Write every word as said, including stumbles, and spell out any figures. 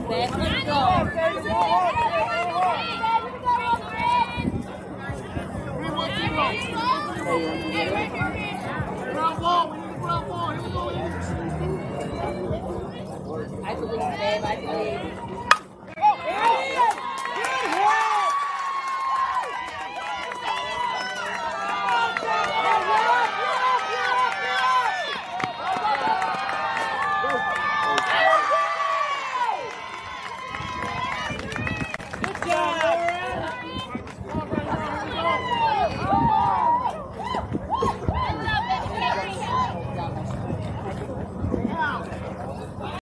Let's go. Ground ball, we need a ground ball. Here we go. I believe, babe, I believe.